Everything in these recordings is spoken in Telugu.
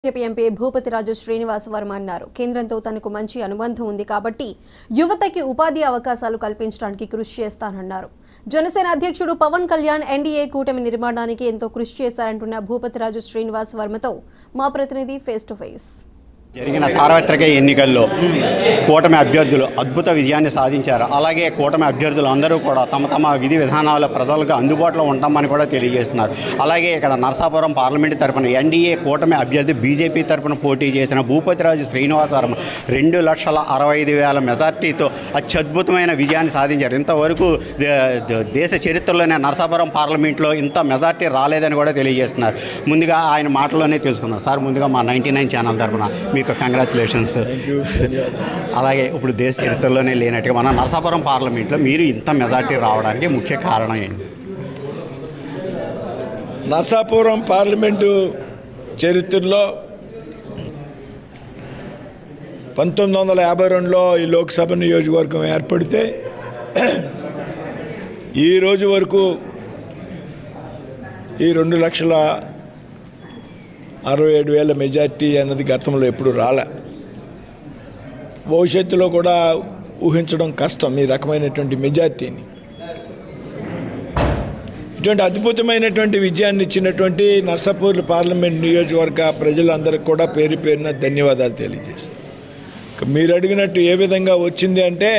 బీజేపీ ఎంపీ భూపతిరాజు శ్రీనివాస్ వర్మ అన్నారు. కేంద్రంతో తనకు మంచి అనుబంధం ఉంది కాబట్టి యువతకి ఉపాధి అవకాశాలు కల్పించడానికి కృషి చేస్తానన్నారు. జనసేన అధ్యక్షుడు పవన్ కళ్యాణ్ ఎన్డీఏ కూటమి నిర్మాణానికి ఎంతో కృషి చేశారంటున్న భూపతిరాజు శ్రీనివాస్ వర్మతో మా ప్రతినిధి ఫేస్ టు ఫేస్. జరిగిన సార్వత్రిక ఎన్నికల్లో కూటమి అభ్యర్థులు అద్భుత విజయాన్ని సాధించారు. అలాగే కూటమి అభ్యర్థులు అందరూ కూడా తమ తమ విధి విధానాల ప్రజలకు అందుబాటులో ఉంటామని కూడా తెలియజేస్తున్నారు. అలాగే ఇక్కడ నరసాపురం పార్లమెంటు తరపున ఎన్డీఏ కూటమి అభ్యర్థి బీజేపీ తరపున పోటీ చేసిన భూపతిరాజు శ్రీనివాస్ వర్మ 2,65,000 మెజార్టీతో అత్యద్భుతమైన విజయాన్ని సాధించారు. ఇంతవరకు దేశ చరిత్రలోనే నరసాపురం పార్లమెంట్లో ఇంత మెజార్టీ రాలేదని కూడా తెలియజేస్తున్నారు. ముందుగా ఆయన మాటల్లోనే తెలుసుకుందాం. సార్, ముందుగా మా 99 ఛానల్ తరపున మీకు కంగ్రాచులేషన్స్. అలాగే ఇప్పుడు దేశ చరిత్రలోనే లేనట్టుగా మన నరసాపురం పార్లమెంట్లో మీరు ఇంత మెజార్టీ రావడానికి ముఖ్య కారణం ఏంటి? నరసాపురం పార్లమెంటు చరిత్రలో 1952లో ఈ లోక్సభ నియోజకవర్గం ఏర్పడితే ఈ రోజు వరకు ఈ 2,67,000 మెజార్టీ అన్నది గతంలో ఎప్పుడు రాలే. భవిష్యత్తులో కూడా ఊహించడం కష్టం ఈ రకమైనటువంటి మెజార్టీని. ఇటువంటి అద్భుతమైనటువంటి విజయాన్ని ఇచ్చినటువంటి నర్సాపూర్ పార్లమెంట్ నియోజకవర్గ ప్రజలందరికీ కూడా పేరు పేరున ధన్యవాదాలు తెలియజేస్తాం. మీరు అడిగినట్టు ఏ విధంగా వచ్చింది అంటే,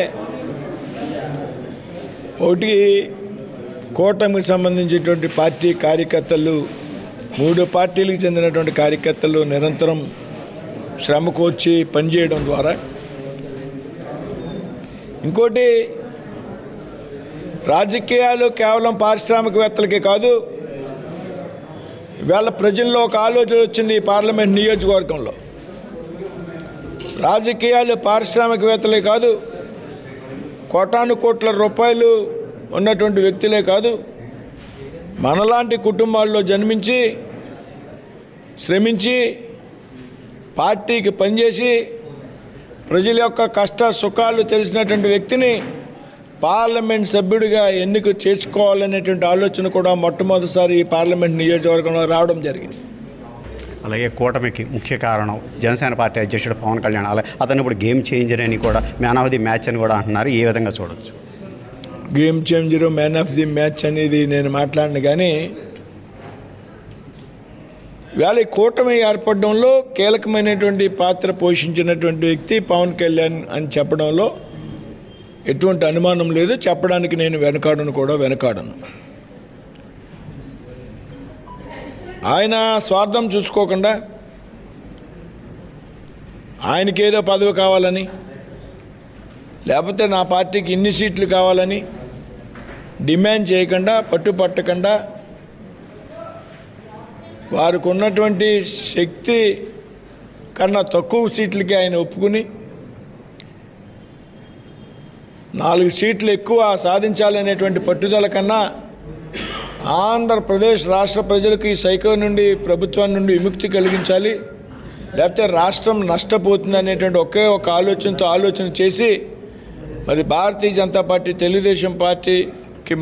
ఒకటి కూటమికి సంబంధించినటువంటి పార్టీ కార్యకర్తలు, 3 పార్టీలకు చెందినటువంటి కార్యకర్తలు నిరంతరం శ్రమ కోర్చి పనిచేయడం ద్వారా, ఇంకోటి రాజకీయాలు కేవలం పారిశ్రామికవేత్తలకే కాదు, ఇవాళ ప్రజల్లో ఒక ఆలోచన వచ్చింది. ఈ పార్లమెంట్ నియోజకవర్గంలో రాజకీయాలు పారిశ్రామికవేత్తలే కాదు, కోటాను కోట్ల రూపాయలు ఉన్నటువంటి వ్యక్తులే కాదు, మనలాంటి కుటుంబాల్లో జన్మించి శ్రమించి పార్టీకి పనిచేసి ప్రజల యొక్క కష్ట సుఖాలు తెలిసినటువంటి వ్యక్తిని పార్లమెంట్ సభ్యుడిగా ఎన్నిక చేసుకోవాలనేటువంటి ఆలోచన కూడా మొట్టమొదటిసారి ఈ పార్లమెంట్ నియోజకవర్గంలో రావడం జరిగింది. అలాగే కూటమికి ముఖ్య కారణం జనసేన పార్టీ అధ్యక్షుడు పవన్ కళ్యాణ్. అలాగే అతను ఇప్పుడు గేమ్ చేంజర్ అని కూడా, మ్యాన్ ఆఫ్ ది మ్యాచ్ అని కూడా అంటున్నారు. ఏ విధంగా చూడవచ్చు? Game changer, man of the match అనేది నేను మాట్లాడిన, కానీ ఇవాళ ఈ కూటమి ఏర్పడడంలో కీలకమైనటువంటి పాత్ర పోషించినటువంటి వ్యక్తి పవన్ కళ్యాణ్ అని చెప్పడంలో ఎటువంటి అనుమానం లేదు. చెప్పడానికి నేను వెనకాడను. ఆయన స్వార్థం చూసుకోకుండా ఆయనకేదో పదవి కావాలని, లేకపోతే నా పార్టీకి ఇన్ని సీట్లు కావాలని డిమాండ్ చేయకుండా, పట్టుపట్టకుండా, వారికి ఉన్నటువంటి శక్తి కన్నా తక్కువ సీట్లకి ఆయన ఒప్పుకుని 4 సీట్లు ఎక్కువ సాధించాలనేటువంటి పట్టుదల కన్నా, ఆంధ్రప్రదేశ్ రాష్ట్ర ప్రజలకు ఈ సైకో నుండి, ప్రభుత్వం నుండి విముక్తి కలిగించాలి, లేకపోతే రాష్ట్రం నష్టపోతుంది అనేటువంటి ఒకే ఒక ఆలోచన చేసి, మరి భారతీయ జనతా పార్టీ తెలుగుదేశం పార్టీకి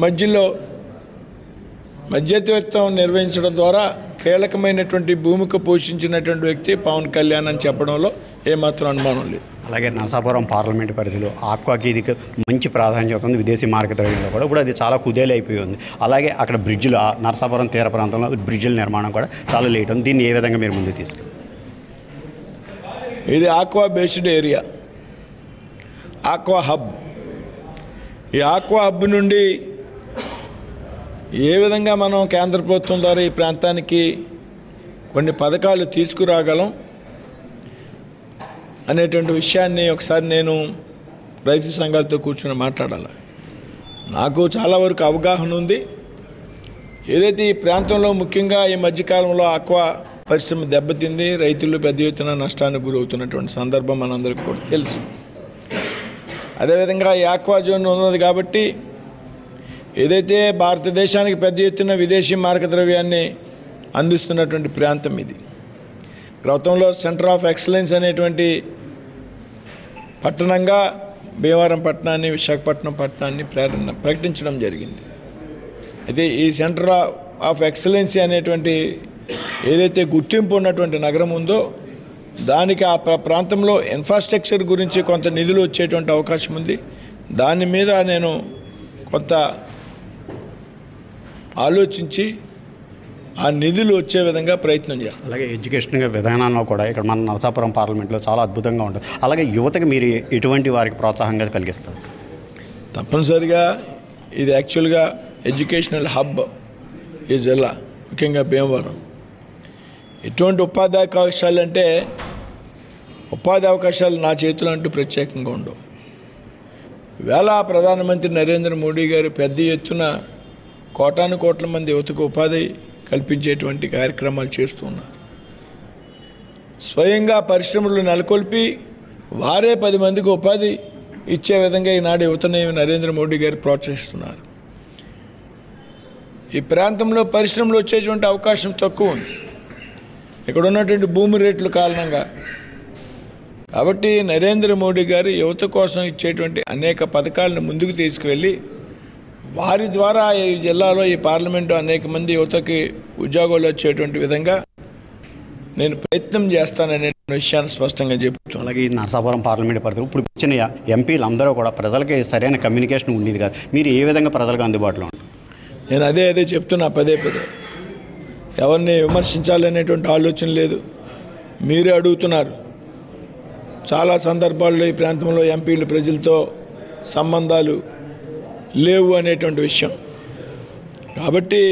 మధ్యవర్తిత్వం నిర్వహించడం ద్వారా కీలకమైనటువంటి భూమిక పోషించినటువంటి వ్యక్తి పవన్ కళ్యాణ్ అని చెప్పడంలో ఏమాత్రం అనుమానం లేదు. అలాగే నరసాపురం పార్లమెంటు పరిధిలో ఆక్వాకి ఇది మంచి ప్రాధాన్యత ఉంది. విదేశీ మార్కెట్ ద్రవ్యంలో కూడా ఇప్పుడు అది చాలా కుదేలైపోయి ఉంది. అలాగే అక్కడ బ్రిడ్జిలు, నరసాపురం తీర ప్రాంతంలో బ్రిడ్జిల నిర్మాణం కూడా చాలా లేట్ ఉంది. దీన్ని ఏ విధంగా మీరు ముందుకు తీసుకెళ్ళి? ఇది aqua based area, aqua hub. ఈ ఆక్వా హబ్ నుండి ఏ విధంగా మనం కేంద్ర ప్రభుత్వం ద్వారా ఈ ప్రాంతానికి కొన్ని పథకాలు తీసుకురాగలం అనేటువంటి విషయాన్ని ఒకసారి నేను రైతు సంఘాలతో కూర్చొని మాట్లాడాలి. నాకు చాలా వరకు అవగాహన ఉంది. ఏదైతే ఈ ప్రాంతంలో ముఖ్యంగా ఈ మధ్యకాలంలో ఆక్వా పరిశ్రమ దెబ్బతింది, రైతులు పెద్ద ఎత్తున నష్టానికి గురవుతున్నటువంటి సందర్భం మనందరికీ కూడా తెలుసు. అదేవిధంగా ఈ ఆక్వా జోన్ ఉన్నది కాబట్టి ఏదైతే భారతదేశానికి పెద్ద ఎత్తున విదేశీ మార్గ ద్రవ్యాన్ని అందిస్తున్నటువంటి ప్రాంతం ఇది. గతంలో సెంటర్ ఆఫ్ ఎక్సలెన్స్ అనేటువంటి పట్టణంగా భీమవరం పట్టణాన్ని, విశాఖపట్నం పట్టణాన్ని ప్రకటించడం జరిగింది. అయితే ఈ సెంటర్ ఆఫ్ ఎక్సలెన్సీ అనేటువంటి ఏదైతే గుర్తింపు ఉన్నటువంటి నగరం ఉందో దానికి ఆ ప్రాంతంలో ఇన్ఫ్రాస్ట్రక్చర్ గురించి కొంత నిధులు వచ్చేటువంటి అవకాశం ఉంది. దాని మీద నేను కొంత ఆలోచించి ఆ నిధులు వచ్చే విధంగా ప్రయత్నం చేస్తాను. అలాగే ఎడ్యుకేషన్ విధానంలో కూడా ఇక్కడ మన నరసాపురం పార్లమెంట్లో చాలా అద్భుతంగా ఉంటుంది. అలాగే యువతకి మీరు ఎటువంటి వారికి ప్రోత్సాహంగా కలిగిస్తారు? తప్పనిసరిగా ఇది యాక్చువల్గా ఎడ్యుకేషనల్ హబ్ ఈ జిల్లా, ముఖ్యంగా భీమవరం. ఎటువంటి ఉపాధి అవకాశాలు అంటే ఉపాధి అవకాశాలు నా చేతులు అంటూ ప్రత్యేకంగా ఉండవు. వేళ ప్రధానమంత్రి నరేంద్ర మోడీ గారు పెద్ద ఎత్తున కోటాను కోట్ల మంది యువతకు ఉపాధి కల్పించేటువంటి కార్యక్రమాలు చేస్తూ ఉన్నారు. స్వయంగా పరిశ్రమలు నెలకొల్పి వారే 10 మందికి ఉపాధి ఇచ్చే విధంగా ఈనాడు యువతని నరేంద్ర మోడీ గారు ప్రోత్సహిస్తున్నారు. ఈ ప్రాంతంలో పరిశ్రమలు వచ్చేటువంటి అవకాశం తక్కువ ఉంది ఇక్కడ ఉన్నటువంటి భూమి రేట్ల కారణంగా. కాబట్టి నరేంద్ర మోడీ గారు యువత కోసం ఇచ్చేటువంటి అనేక పథకాలను ముందుకు తీసుకువెళ్ళి వారి ద్వారా ఈ జిల్లాలో ఈ పార్లమెంటు అనేక మంది యువతకి ఉద్యోగాలు వచ్చేటువంటి విధంగా నేను ప్రయత్నం చేస్తాననే విషయాన్ని స్పష్టంగా చెబుతున్నాను. అలాగే ఈ నరసాపురం పార్లమెంట్ పరిధిలో ఇప్పుడు వచ్చిన ఎంపీలు అందరూ కూడా ప్రజలకి సరైన కమ్యూనికేషన్ ఉండేది కాదు. మీరు ఏ విధంగా ప్రజలకు అందుబాటులో ఉంటారు? నేను అదే చెప్తున్నా పదే ఎవరిని విమర్శించాలనేటువంటి ఆలోచన లేదు. మీరే అడుగుతున్నారు. చాలా సందర్భాల్లో ఈ ప్రాంతంలో ఎంపీలు ప్రజలతో సంబంధాలు లేవు అనేటువంటి విషయం. కాబట్టి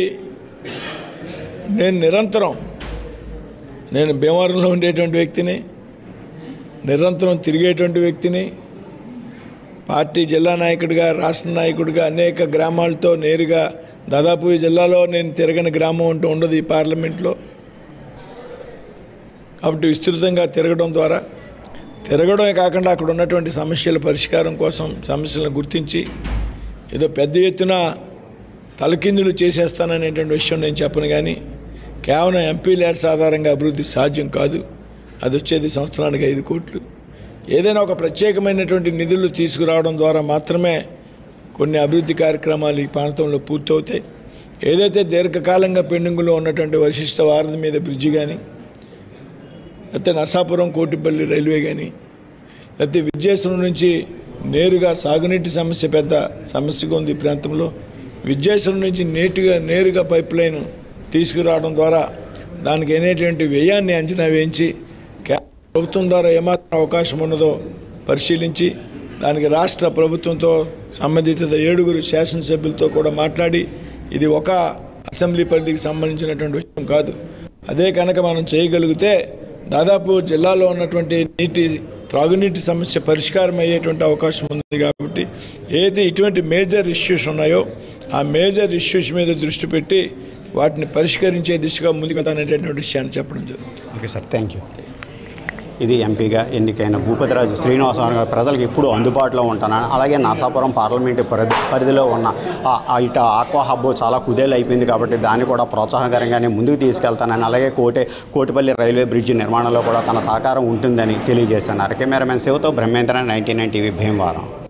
నేను భీమవరంలో ఉండేటువంటి వ్యక్తిని, నిరంతరం తిరిగేటువంటి వ్యక్తిని, పార్టీ జిల్లా నాయకుడిగా, రాష్ట్ర నాయకుడిగా అనేక గ్రామాలతో నేరుగా దాదాపు ఈ జిల్లాలో నేను తిరగని గ్రామం అంటూ ఉండదు ఈ పార్లమెంట్లో. కాబట్టి విస్తృతంగా తిరగడమే కాకుండా అక్కడ ఉన్నటువంటి సమస్యల పరిష్కారం కోసం సమస్యలను గుర్తించి ఏదో పెద్ద ఎత్తున తలకిందులు చేసేస్తాననేటువంటి విషయం నేను చెప్పను. కానీ కేవలం ఎంపీ ల్యాడ్స్ ఆధారంగా అభివృద్ధి సాధ్యం కాదు. అది వచ్చేది సంవత్సరానికి 5 కోట్లు. ఏదైనా ఒక ప్రత్యేకమైనటువంటి నిధులు తీసుకురావడం ద్వారా మాత్రమే కొన్ని అభివృద్ధి కార్యక్రమాలు ఈ ప్రాంతంలో పూర్తవుతాయి. ఏదైతే దీర్ఘకాలంగా పెండింగ్లో ఉన్నటువంటి వశిష్ఠ వారధి మీద బ్రిడ్జి కానీ, లేకపోతే నరసాపురం కోటిపల్లి రైల్వే కానీ, లేకపోతే విద్యేశ్వరం నుంచి నేరుగా సాగునీటి సమస్య పెద్ద సమస్యగా ఉంది ఈ ప్రాంతంలో. విద్యేశ్వరం నుంచి నేరుగా పైప్ లైన్ తీసుకురావడం ద్వారా దానికి అయినటువంటి వ్యయాన్ని అంచనా వేయించి ప్రభుత్వం ద్వారా ఏమాత్రం అవకాశం ఉన్నదో పరిశీలించి దానికి రాష్ట్ర ప్రభుత్వంతో సంబంధిత 7 శాసనసభ్యులతో కూడా మాట్లాడి ఇది ఒక అసెంబ్లీ పరిధికి సంబంధించినటువంటి విషయం కాదు. అదే కనుక మనం చేయగలిగితే దాదాపు జిల్లాలో ఉన్నటువంటి త్రాగునీటి సమస్య పరిష్కారం అయ్యేటువంటి అవకాశం ఉంది. కాబట్టి ఏదైతే ఇటువంటి మేజర్ ఇష్యూస్ ఉన్నాయో ఆ మేజర్ ఇష్యూస్ మీద దృష్టి పెట్టి వాటిని పరిష్కరించే దిశగా ముందుకెళ్తాననేటువంటి విషయాన్ని చెప్పడం జరుగుతుంది. Okay sir, thank you. ఇది ఎంపీగా ఎన్నికైన భూపతిరాజు శ్రీనివాసరావు గారు ప్రజలకు ఎప్పుడు అందుబాటులో ఉంటానని, అలాగే నరసాపురం పార్లమెంటు పరిధిలో ఉన్న ఇటు ఆక్వా హబ్ చాలా కుదేలు అయిపోయింది కాబట్టి దాన్ని కూడా ప్రోత్సాహకరంగానే ముందుకు తీసుకెళ్తానని, అలాగే కోటిపల్లి రైల్వే బ్రిడ్జి నిర్మాణంలో కూడా తన సహకారం ఉంటుందని తెలియజేస్తున్నారు. కెమెరామెన్ శివతో బ్రహ్మేంద్ర, 99 టీవీ, భీమవరం.